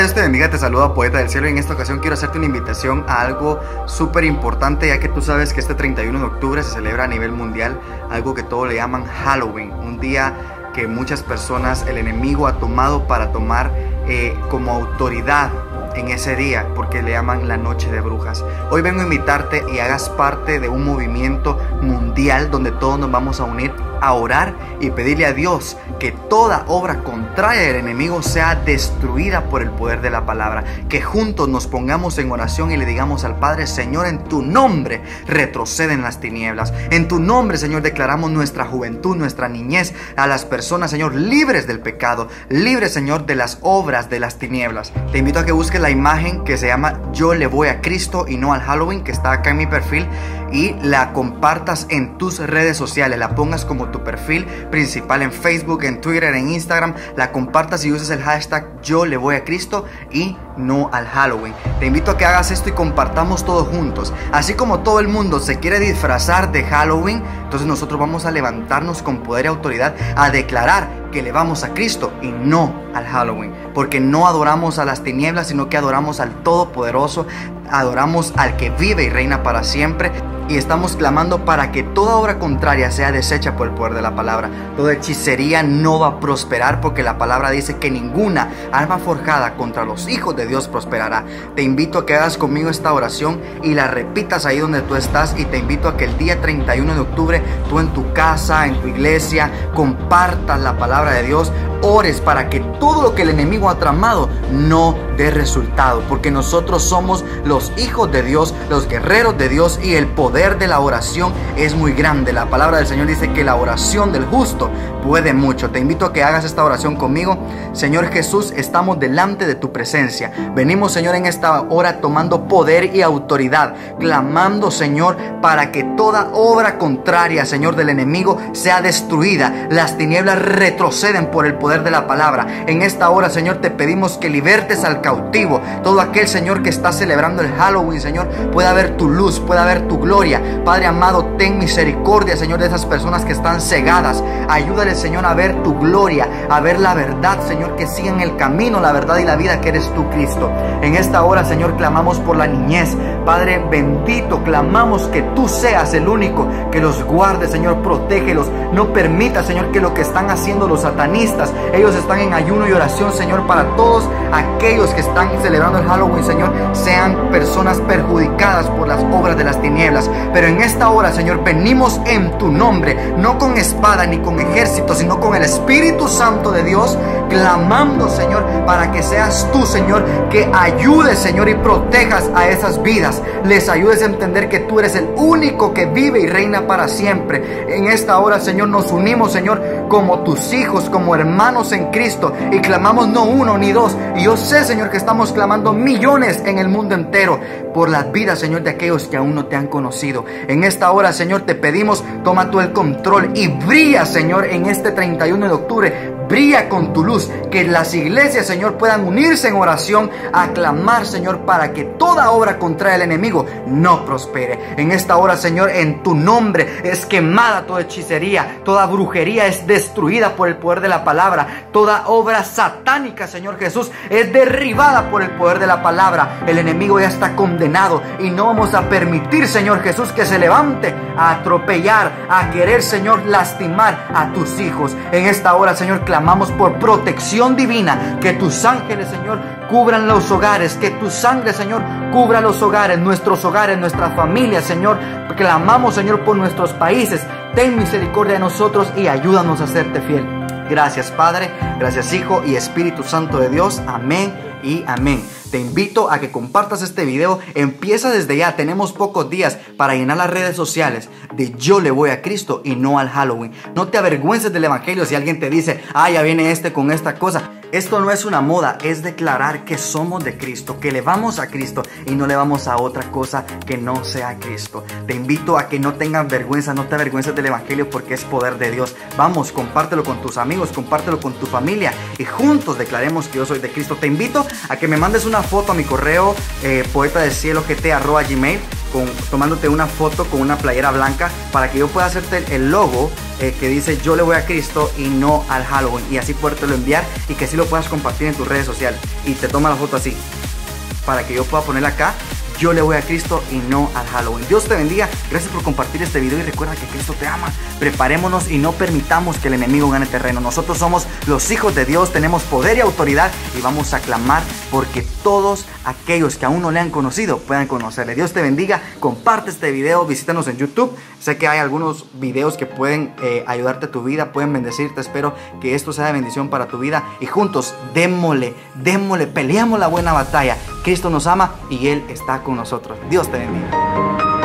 Dios te bendiga, te saluda Poeta del Cielo y en esta ocasión quiero hacerte una invitación a algo súper importante, ya que tú sabes que este 31 de octubre se celebra a nivel mundial algo que todos le llaman Halloween, un día que muchas personas el enemigo ha tomado para tomar como autoridad en ese día, porque le llaman la noche de brujas. Hoy vengo a invitarte y hagas parte de un movimiento mundial donde todos nos vamos a unir a orar y pedirle a Dios que toda obra contraria del enemigo sea destruida por el poder de la palabra, que juntos nos pongamos en oración y le digamos al Padre: Señor, en tu nombre retroceden las tinieblas, en tu nombre, Señor, declaramos nuestra juventud, nuestra niñez, a las personas, Señor, libres del pecado, libres, Señor, de las obras de las tinieblas. Te invito a que busques la imagen que se llama Yo le voy a Cristo y no al Halloween, que está acá en mi perfil, y la compartas en tus redes sociales, la pongas como tu perfil principal en Facebook, en Twitter, en Instagram, la compartas y uses el hashtag Yo le voy a Cristo y no al Halloween. Te invito a que hagas esto y compartamos todos juntos. Así como todo el mundo se quiere disfrazar de Halloween, entonces nosotros vamos a levantarnos con poder y autoridad a declarar que le vamos a Cristo y no al Halloween, porque no adoramos a las tinieblas, sino que adoramos al Todopoderoso, adoramos al que vive y reina para siempre. Y estamos clamando para que toda obra contraria sea deshecha por el poder de la palabra. Toda hechicería no va a prosperar, porque la palabra dice que ninguna arma forjada contra los hijos de Dios prosperará. Te invito a que hagas conmigo esta oración y la repitas ahí donde tú estás. Y te invito a que el día 31 de octubre tú en tu casa, en tu iglesia, compartas la palabra de Dios. Ores para que todo lo que el enemigo ha tramado no dé resultado, porque nosotros somos los hijos de Dios, los guerreros de Dios, y el poder de la oración es muy grande. La palabra del Señor dice que la oración del justo puede mucho. Te invito a que hagas esta oración conmigo. Señor Jesús, estamos delante de tu presencia. Venimos, Señor, en esta hora tomando poder y autoridad, clamando, Señor, para que toda obra contraria, Señor, del enemigo sea destruida. Las tinieblas retroceden por el poder de la palabra. En esta hora, Señor, te pedimos que libertes al cautivo. Todo aquel, Señor, que está celebrando el Halloween, Señor, pueda ver tu luz, pueda ver tu gloria. Padre amado, ten misericordia, Señor, de esas personas que están cegadas. Ayúdale, Señor, a ver tu gloria, a ver la verdad, Señor, que sigan el camino, la verdad y la vida, que eres tú, Cristo. En esta hora, Señor, clamamos por la niñez. Padre bendito, clamamos que tú seas el único que los guarde, Señor, protégelos. No permita, Señor, que lo que están haciendo los satanistas, ellos están en ayuno y oración, Señor, para todos aquellos que están celebrando el Halloween, Señor, sean personas perjudicadas por las obras de las tinieblas. Pero en esta hora, Señor, venimos en tu nombre, no con espada ni con ejército, sino con el Espíritu Santo de Dios, clamando, Señor, para que seas tú, Señor, que ayudes, Señor, y protejas a esas vidas. Les ayudes a entender que tú eres el único que vive y reina para siempre. En esta hora, Señor, nos unimos, Señor, como tus hijos, como hermanos en Cristo, y clamamos no uno ni dos. Y yo sé, Señor, que estamos clamando millones en el mundo entero por las vidas, Señor, de aquellos que aún no te han conocido. En esta hora, Señor, te pedimos, toma tú el control y brilla, Señor, en este 31 de octubre. Brilla con tu luz, que las iglesias, Señor, puedan unirse en oración a clamar, Señor, para que toda obra contra el enemigo no prospere. En esta hora, Señor, en tu nombre es quemada toda hechicería, toda brujería es destruida por el poder de la palabra, toda obra satánica, Señor Jesús, es derribada por el poder de la palabra. El enemigo ya está condenado y no vamos a permitir, Señor Jesús, que se levante a atropellar, a querer, Señor, lastimar a tus hijos. En esta hora, Señor, clamamos por protección divina, que tus ángeles, Señor, cubran los hogares, que tu sangre, Señor, cubra los hogares, nuestras familias, Señor. Clamamos, Señor, por nuestros países. Ten misericordia de nosotros y ayúdanos a serte fiel. Gracias, Padre, gracias, Hijo y Espíritu Santo de Dios. Amén y amén. Te invito a que compartas este video. Empieza desde ya. Tenemos pocos días para llenar las redes sociales de Yo le voy a Cristo y no al Halloween. No te avergüences del evangelio si alguien te dice: ah, ya viene este con esta cosa. Esto no es una moda, es declarar que somos de Cristo, que le vamos a Cristo y no le vamos a otra cosa que no sea Cristo. Te invito a que no tengas vergüenza, no te avergüences del evangelio, porque es poder de Dios. Vamos, compártelo con tus amigos, compártelo con tu familia y juntos declaremos que yo soy de Cristo. Te invito a que me mandes una foto a mi correo poetadelcielo@gmail.com tomándote una foto con una playera blanca para que yo pueda hacerte el logo que dice yo le voy a Cristo y no al Halloween, y así podértelo enviar y que así lo puedas compartir en tus redes sociales, y te toma la foto así para que yo pueda ponerla acá: yo le voy a Cristo y no al Halloween. Dios te bendiga, gracias por compartir este video y recuerda que Cristo te ama. Preparémonos y no permitamos que el enemigo gane terreno. Nosotros somos los hijos de Dios, tenemos poder y autoridad y vamos a clamar porque todos aquellos que aún no le han conocido puedan conocerle. Dios te bendiga, comparte este video, visítanos en YouTube. Sé que hay algunos videos que pueden ayudarte a tu vida, pueden bendecirte. Espero que esto sea de bendición para tu vida y juntos démosle, peleamos la buena batalla. Cristo nos ama y Él está con nosotros. Dios te bendiga.